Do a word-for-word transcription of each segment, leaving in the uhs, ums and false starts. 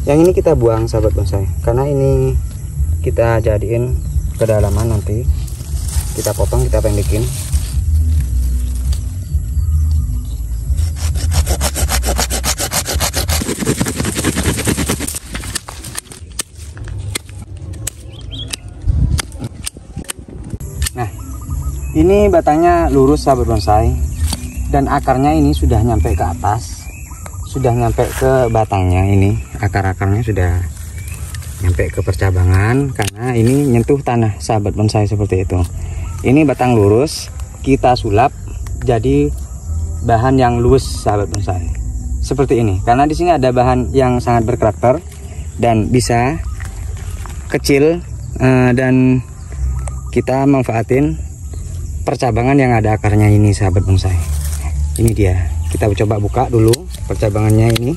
Yang ini kita buang sahabat bonsai, karena ini kita jadiin kedalaman, nanti kita potong, kita pendekin. Nah, ini batangnya lurus sahabat bonsai, dan akarnya ini sudah nyampe ke atas, sudah nyampe ke batangnya. Ini akar-akarnya sudah nyampe ke percabangan, karena ini nyentuh tanah sahabat bonsai seperti itu. Ini batang lurus, kita sulap jadi bahan yang luwes sahabat bonsai seperti ini, karena di sini ada bahan yang sangat berkarakter dan bisa kecil, eh, dan kita manfaatin percabangan yang ada akarnya ini sahabat bonsai. Ini dia, kita coba buka dulu percabangannya ini.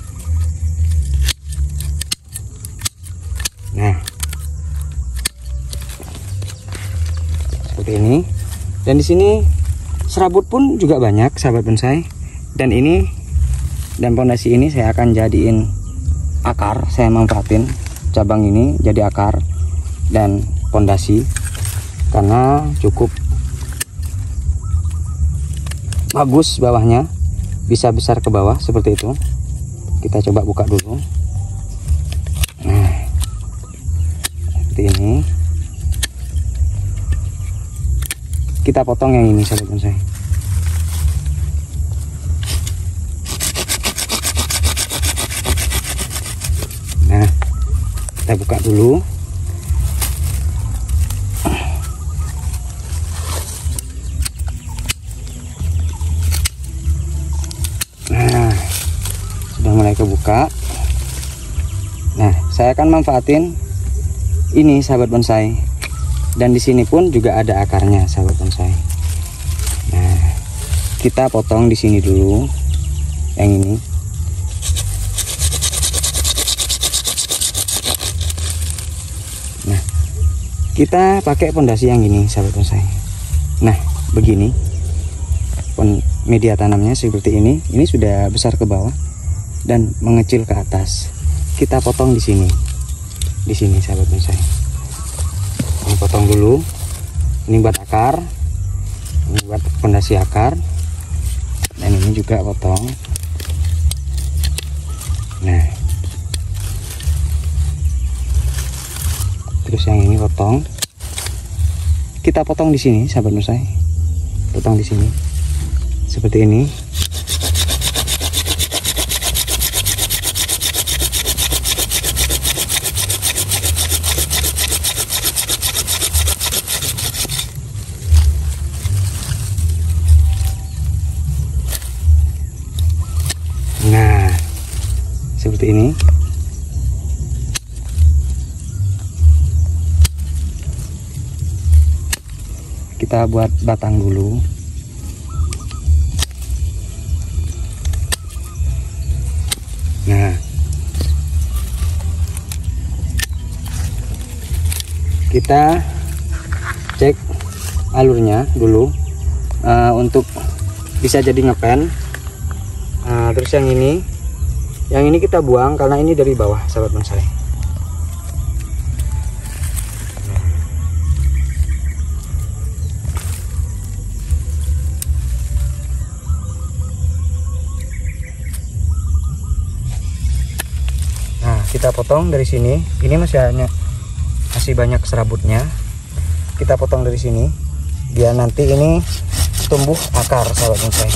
Nah, seperti ini. Dan di sini serabut pun juga banyak sahabat bonsai. Dan ini, dan pondasi ini saya akan jadiin akar, saya manfaatin cabang ini jadi akar dan pondasi, karena cukup bagus bawahnya, bisa besar ke bawah seperti itu. Kita coba buka dulu. Nah, seperti ini. Kita potong yang ini sahabat bonsai. Nah, kita buka dulu. Mulai kebuka. Nah, saya akan manfaatin ini sahabat bonsai, dan di sini pun juga ada akarnya sahabat bonsai. Nah, kita potong di sini dulu yang ini. Nah, kita pakai pondasi yang ini sahabat bonsai. Nah, begini media tanamnya seperti ini. Ini sudah besar ke bawah dan mengecil ke atas. Kita potong di sini, di sini sahabat bonsai. Ini potong dulu. Ini buat akar, ini buat pondasi akar, dan ini juga potong. Nah, terus yang ini potong. Kita potong di sini sahabat bonsai. Potong di sini seperti ini. Nah, seperti ini. Kita buat batang dulu. Nah, kita cek alurnya dulu, uh, untuk bisa jadi ngepen. Nah, terus yang ini, yang ini kita buang karena ini dari bawah sahabat bonsai. Nah, kita potong dari sini. Ini masih hanya masih banyak serabutnya. Kita potong dari sini, biar nanti ini tumbuh akar sahabat bonsai.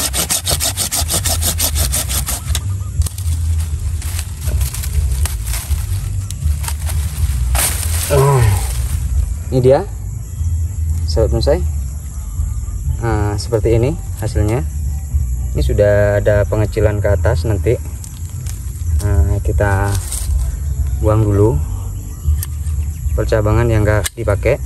Ini dia sahabat bonsai. Nah, seperti ini hasilnya. Ini sudah ada pengecilan ke atas nanti. Nah, kita buang dulu percabangan yang enggak dipakai.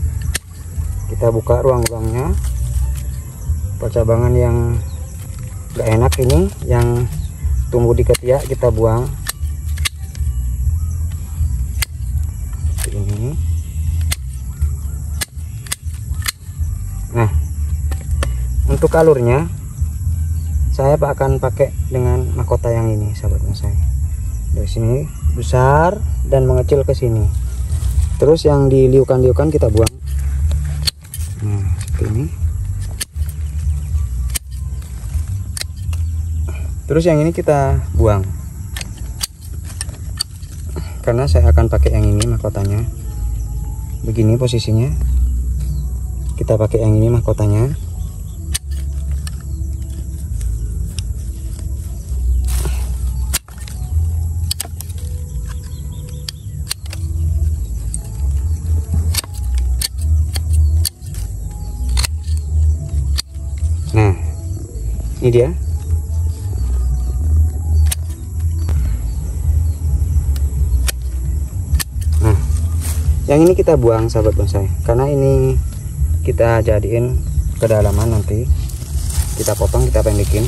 Kita buka ruang-ruangnya, percabangan yang nggak enak ini yang tumbuh di ketiak kita buang seperti ini. Nah, untuk alurnya saya akan pakai dengan mahkota yang ini, sahabat bonsai. Dari sini besar dan mengecil ke sini. Terus yang diliukan-liukan kita buang. Nah, seperti ini. Terus yang ini kita buang. Karena saya akan pakai yang ini mahkotanya. Begini posisinya. Kita pakai yang ini mahkotanya. Nah, ini dia. Nah, yang ini kita buang, sahabat bonsai, karena ini kita jadiin kedalaman, nanti kita potong, kita pendekin.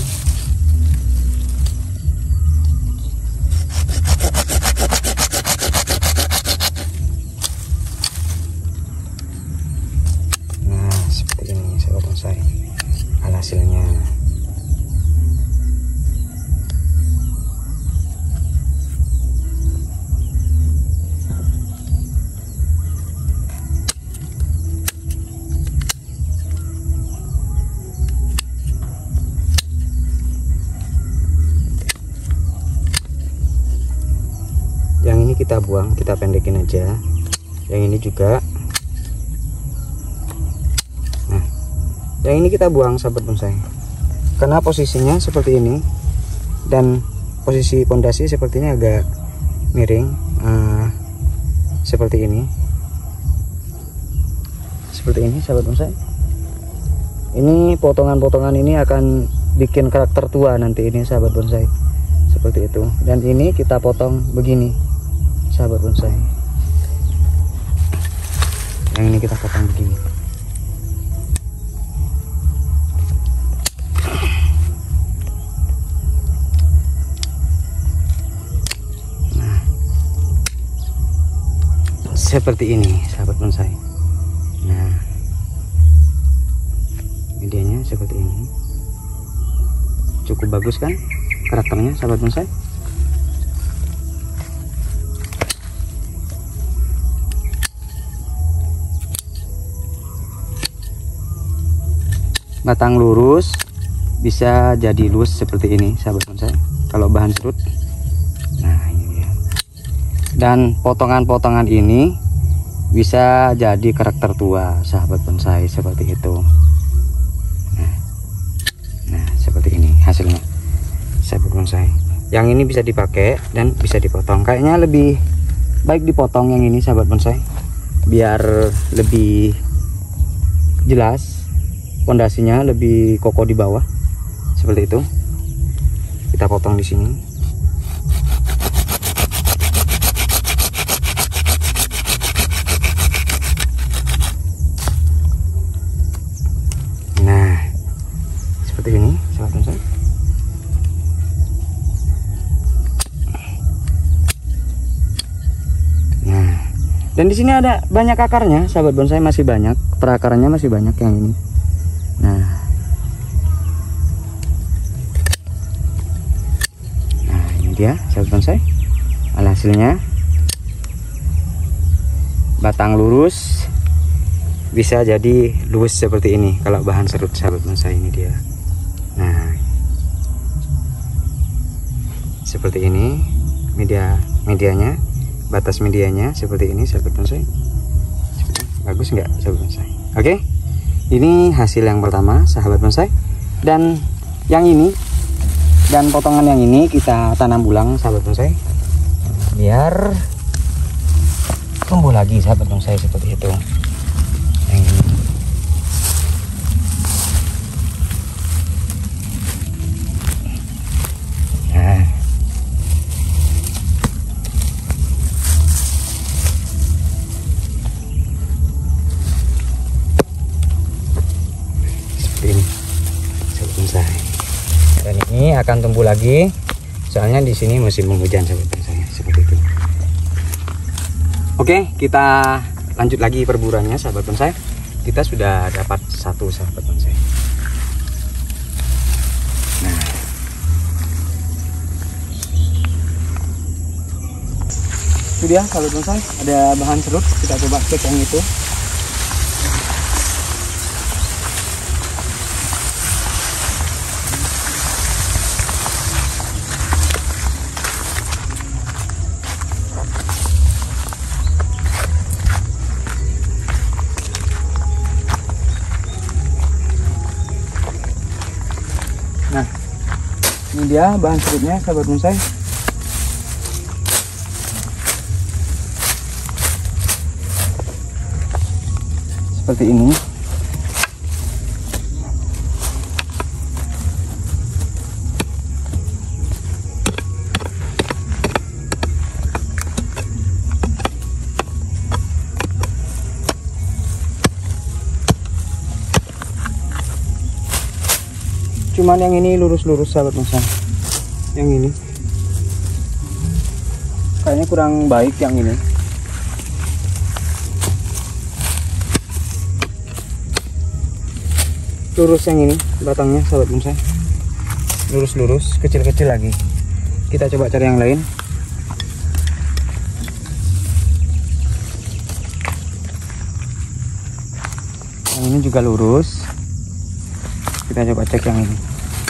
Nah, seperti ini, sahabat bonsai, hasilnya. Yang ini kita buang, kita pendekin aja. Yang ini juga. Nah, yang ini kita buang, sahabat bonsai, karena posisinya seperti ini dan posisi pondasi sepertinya agak miring, uh, seperti ini, seperti ini, sahabat bonsai. Ini potongan-potongan ini akan bikin karakter tua nanti ini, sahabat bonsai, seperti itu. Dan ini kita potong begini, sahabat bonsai. Yang ini kita potong begini. Seperti ini, sahabat bonsai. Nah, medianya seperti ini. Cukup bagus kan karakternya, sahabat bonsai? Batang lurus bisa jadi luas seperti ini, sahabat bonsai, kalau bahan serut. Nah, ini dia. Dan potongan-potongan ini bisa jadi karakter tua, sahabat bonsai, seperti itu. Nah, nah seperti ini hasilnya, sahabat bonsai. Yang ini bisa dipakai dan bisa dipotong. Kayaknya lebih baik dipotong yang ini, sahabat bonsai, biar lebih jelas, pondasinya lebih kokoh di bawah, seperti itu. Kita potong di sini. Nah, seperti ini, sahabat bonsai. Nah, dan di sini ada banyak akarnya, sahabat bonsai, masih banyak, perakarannya masih banyak yang ini. Nah, nah ini dia, sahabat bonsai, hasilnya. Batang lurus bisa jadi luas seperti ini kalau bahan serut, sahabat bonsai. Ini dia. Nah, seperti ini media medianya, batas medianya seperti ini, sahabat bonsai. Bagus nggak, sahabat bonsai? Oke, ini hasil yang pertama, sahabat bonsai. Dan yang ini dan potongan yang ini kita tanam ulang, sahabat bonsai, biar tumbuh lagi, sahabat bonsai, seperti itu. Yang ini. Nah, seperti ini, sahabat bonsai. Dan ini ini akan tumbuh lagi. Soalnya di sini musim penghujan sahabat bonsai, seperti itu. Oke, kita lanjut lagi perburuannya sahabat bonsai. Kita sudah dapat satu sahabat bonsai. Nah, itu dia sahabat bonsai, ada bahan serut. Kita coba cek yang itu. Nah, ini dia bahan serutnya sahabat bonsai. Seperti ini. Cuman yang ini lurus-lurus sahabat bonsai. Yang ini kayaknya kurang baik yang ini. Lurus yang ini batangnya sahabat bonsai. Lurus-lurus, kecil-kecil lagi. Kita coba cari yang lain. Yang ini juga lurus. Kita coba cek yang ini.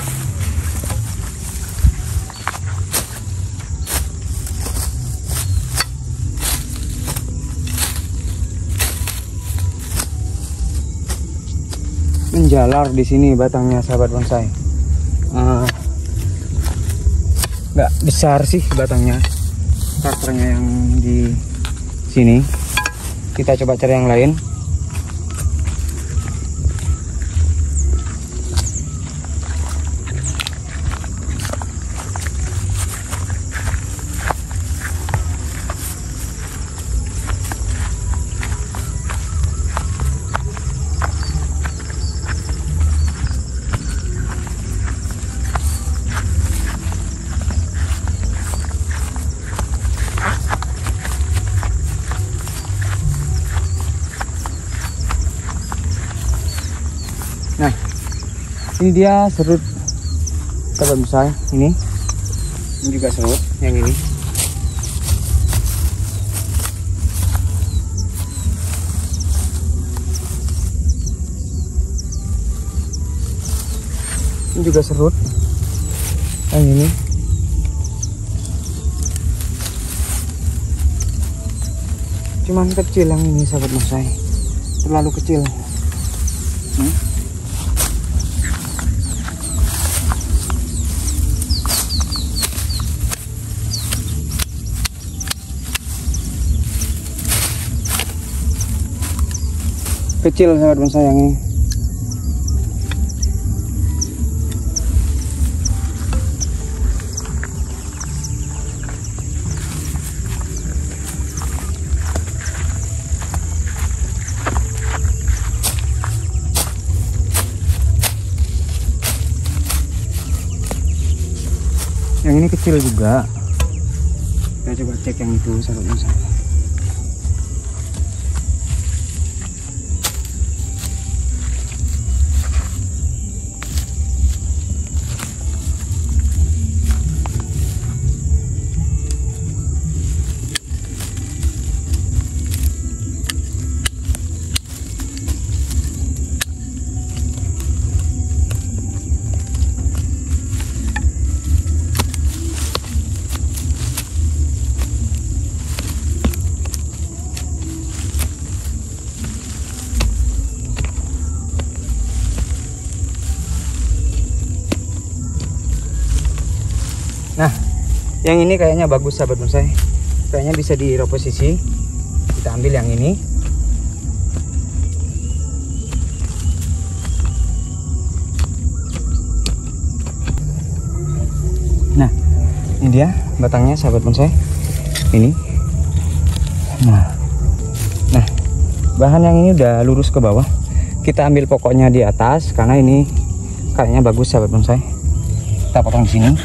Menjalar di sini batangnya sahabat bonsai. Uh, nggak besar sih batangnya, karakternya yang di sini. Kita coba cari yang lain. Nah, ini dia serut sahabat bonsai. Ini, ini juga serut yang ini. Ini juga serut yang ini. Cuman kecil yang ini sahabat bonsai, terlalu kecil. Hmm? Kecil sahabat bonsai yang ini. Yang ini kecil juga. Kita coba cek yang itu sahabat bonsai. Nah, yang ini kayaknya bagus sahabat bonsai. Kayaknya bisa di reposisi. Kita ambil yang ini. Nah, ini dia batangnya sahabat bonsai. Ini. Nah, nah, bahan yang ini udah lurus ke bawah. Kita ambil pokoknya di atas karena ini kayaknya bagus sahabat bonsai. kita potong di sini.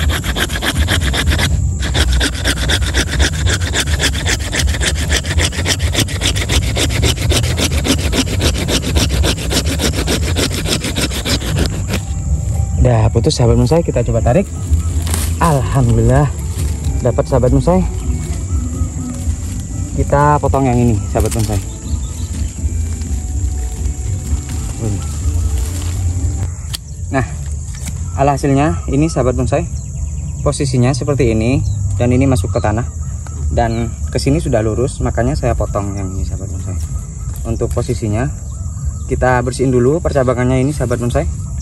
Udah putus sahabat bonsai, kita coba tarik. Alhamdulillah dapat sahabat bonsai. Kita potong yang ini sahabat bonsai. Nah, alhasilnya ini sahabat bonsai, posisinya seperti ini, dan ini masuk ke tanah dan kesini sudah lurus, makanya saya potong yang ini sahabat bonsai. Untuk posisinya kita bersihin dulu percabangannya ini sahabat bonsai.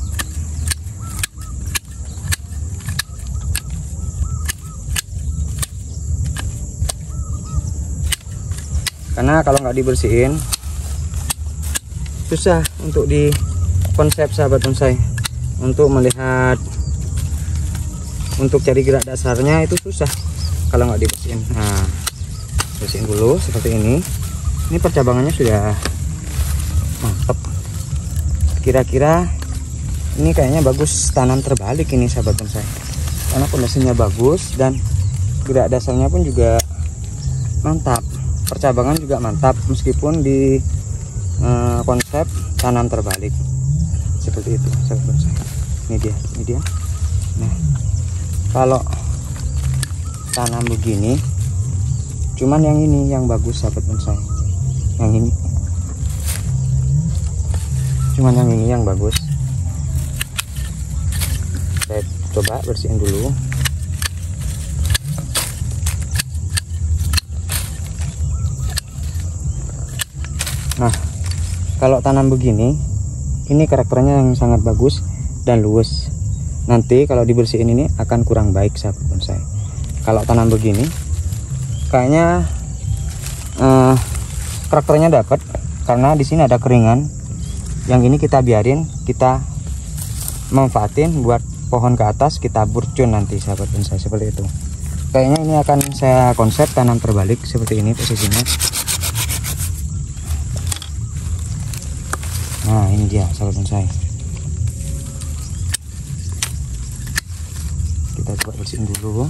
Karena kalau nggak dibersihin susah untuk di konsep sahabat bonsai, untuk melihat, untuk cari gerak dasarnya itu susah kalau nggak dibersihin. Nah, bersihin dulu seperti ini. Ini percabangannya sudah mantap. Kira-kira ini kayaknya bagus tanam terbalik ini sahabat bonsai, karena pondasinya bagus dan gerak dasarnya pun juga mantap. Percabangan juga mantap meskipun di eh, konsep tanam terbalik seperti itu sahabat bonsai. Ini dia, ini dia. Nah, kalau tanam begini, cuman yang ini yang bagus sahabat bonsai. Yang ini, cuman yang ini yang bagus. Saya coba bersihin dulu. Nah, kalau tanam begini, ini karakternya yang sangat bagus dan luwes. Nanti kalau dibersihin ini akan kurang baik sahabat bonsai. Kalau tanam begini, kayaknya eh, karakternya dapat karena di sini ada keringan. Yang ini kita biarin, kita manfaatin buat pohon ke atas, kita burcun nanti sahabat bonsai seperti itu. Kayaknya ini akan saya konsep tanam terbalik seperti ini posisinya. Nah, ini dia sahabat bonsai. Kita coba bersihin dulu.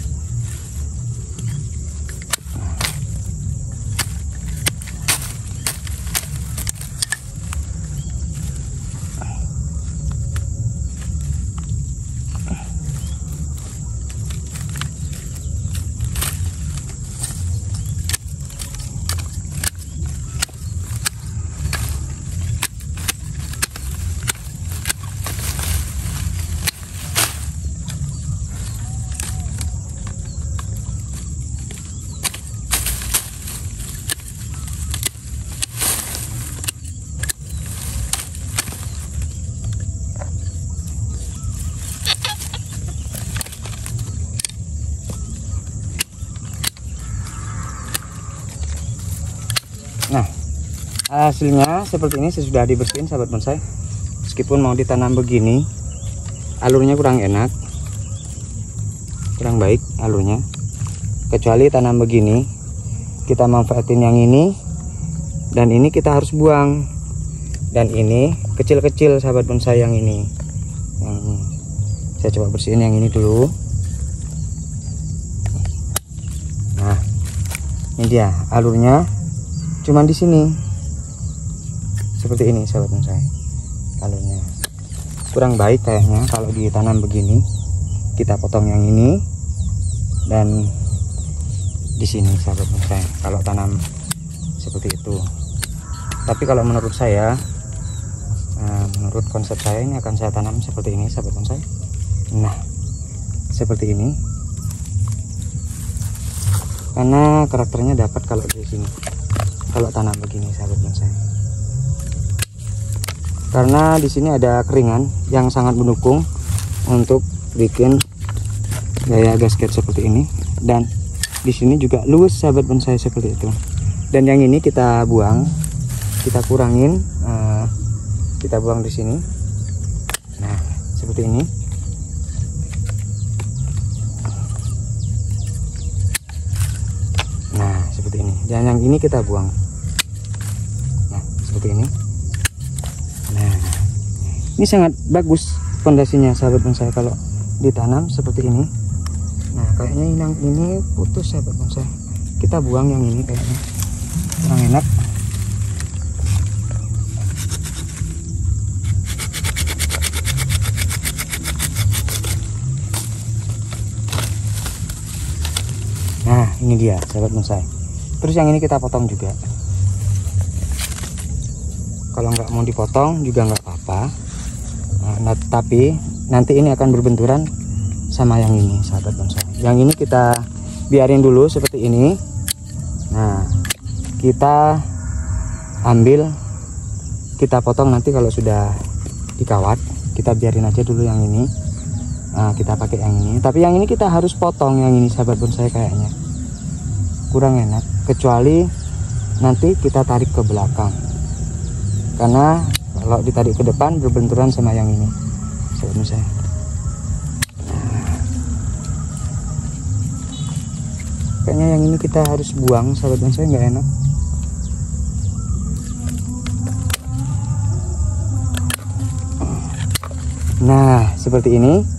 Nah, hasilnya seperti ini sesudah dibersihin sahabat bonsai. Meskipun mau ditanam begini, alurnya kurang enak, kurang baik alurnya. Kecuali tanam begini, kita manfaatin yang ini, dan ini kita harus buang. Dan ini kecil-kecil sahabat bonsai yang ini. Yang ini. Saya coba bersihin yang ini dulu. Nah, ini dia alurnya. Cuman di sini seperti ini sahabat bonsai, alurnya kurang baik kayaknya kalau ditanam begini. Kita potong yang ini dan di sini sahabat bonsai kalau tanam seperti itu. Tapi kalau menurut saya, nah, menurut konsep saya ini akan saya tanam seperti ini sahabat bonsai. Nah, seperti ini karena karakternya dapat kalau di sini. Kalau tanam begini sahabat bonsai, karena di sini ada keringan yang sangat mendukung untuk bikin gaya gasket seperti ini, dan di sini juga luwes sahabat bonsai seperti itu. Dan yang ini kita buang, kita kurangin, uh, kita buang di sini. Nah, seperti ini. Nah, seperti ini. Dan yang ini kita buang. Seperti ini. Nah, ini sangat bagus pondasinya sahabat bonsai kalau ditanam seperti ini. Nah kayaknya yang ini putus sahabat bonsai, kita buang yang ini, kayaknya kurang enak. Nah ini dia sahabat bonsai. Terus yang ini kita potong juga. Kalau nggak mau dipotong juga nggak apa-apa. Nah, tapi nanti ini akan berbenturan sama yang ini sahabat bonsai. Yang ini kita biarin dulu seperti ini. Nah kita ambil, kita potong nanti kalau sudah dikawat. Kita biarin aja dulu yang ini. Nah, kita pakai yang ini, tapi yang ini kita harus potong yang ini sahabat bonsai, kayaknya kurang enak, kecuali nanti kita tarik ke belakang, karena kalau ditarik ke depan berbenturan sama yang ini sahabat bonsai. Nah, kayaknya yang ini kita harus buang sahabat bonsai, nggak enak. Nah seperti ini.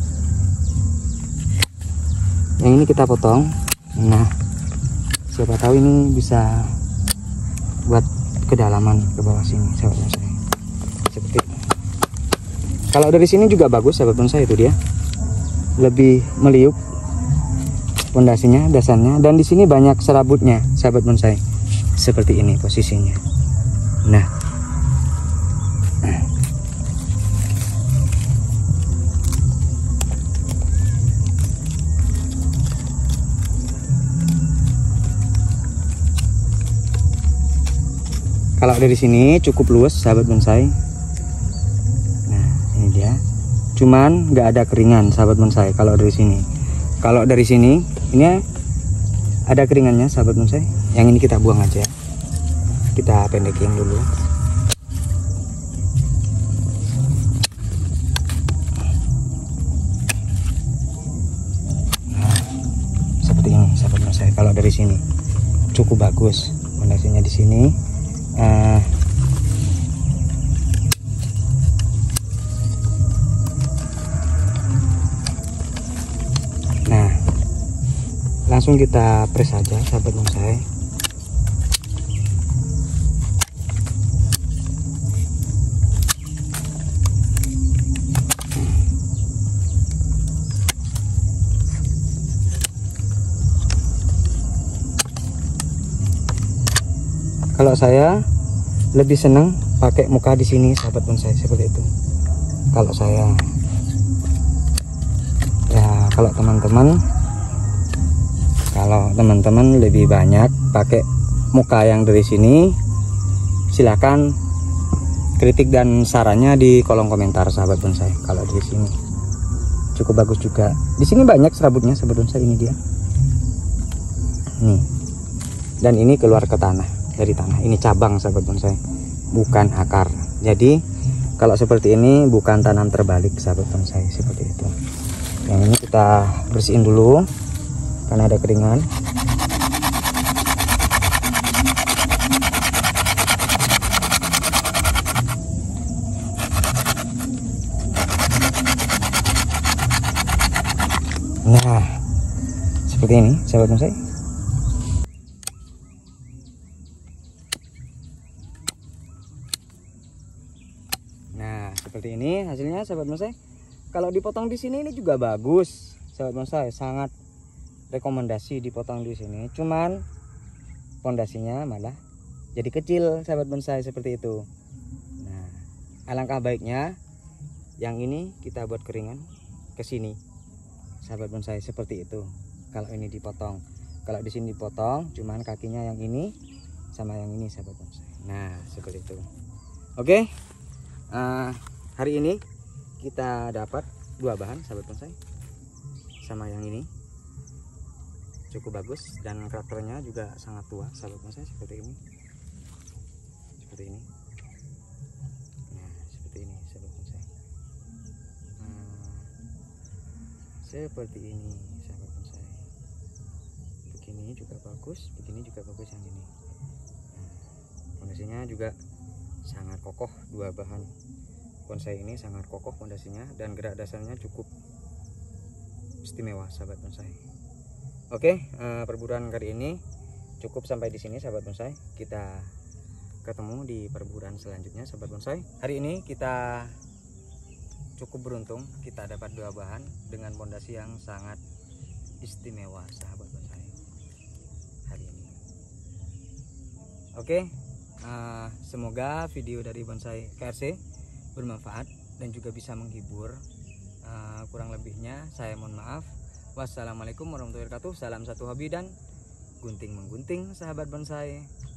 Yang ini kita potong. Nah siapa tahu ini bisa buat kedalaman ke bawah sini sahabat bonsai, seperti itu. Kalau dari sini juga bagus sahabat bonsai, itu dia lebih meliuk pondasinya, dasarnya, dan di sini banyak serabutnya sahabat bonsai, seperti ini posisinya. Nah kalau dari sini cukup luas sahabat bonsai. Nah ini dia, cuman nggak ada keringan sahabat bonsai kalau dari sini. Kalau dari sini ini ada keringannya sahabat bonsai. Yang ini kita buang aja, kita pendekin dulu. Nah seperti ini sahabat bonsai. Kalau dari sini cukup bagus pondasinya di sini. Uh, nah langsung kita press saja sahabat bonsai. Kalau saya lebih senang pakai muka di sini sahabat bonsai, seperti itu. Kalau saya ya, kalau teman-teman kalau teman-teman lebih banyak pakai muka yang dari sini, silakan kritik dan sarannya di kolom komentar sahabat bonsai. Kalau di sini cukup bagus juga. Di sini banyak serabutnya sahabat bonsai, ini dia. Nih. Dan ini keluar ke tanah. Dari tanah ini cabang sahabat bonsai, bukan akar. Jadi kalau seperti ini bukan tanam terbalik sahabat bonsai, seperti itu. Yang ini kita bersihin dulu karena ada keringan. Nah seperti ini sahabat bonsai. Seperti ini hasilnya sahabat bonsai. Kalau dipotong di sini ini juga bagus sahabat bonsai, sangat rekomendasi dipotong di sini. Cuman pondasinya malah jadi kecil sahabat bonsai, seperti itu. Nah alangkah baiknya yang ini kita buat keringan ke sini sahabat bonsai, seperti itu. Kalau ini dipotong, kalau di sini dipotong cuman kakinya yang ini sama yang ini sahabat bonsai. Nah seperti itu. Oke, uh, hari ini kita dapat dua bahan sahabat bonsai, sama yang ini cukup bagus dan karakternya juga sangat tua sahabat bonsai, seperti ini, seperti ini. Nah seperti ini sahabat bonsai. Nah, seperti ini sahabat bonsai. Begini juga bagus, begini juga bagus yang ini. Nah, fondasinya juga sangat kokoh, dua bahan bonsai ini sangat kokoh fondasinya, dan gerak dasarnya cukup istimewa sahabat bonsai. Oke, uh, perburuan kali ini cukup sampai di sini sahabat bonsai. Kita ketemu di perburuan selanjutnya sahabat bonsai. Hari ini kita cukup beruntung, kita dapat dua bahan dengan pondasi yang sangat istimewa sahabat bonsai hari ini. Oke, uh, semoga video dari Bonsai K R C bermanfaat dan juga bisa menghibur. Uh, kurang lebihnya saya mohon maaf. Wassalamualaikum warahmatullahi wabarakatuh. Salam satu hobi dan gunting menggunting sahabat bonsai.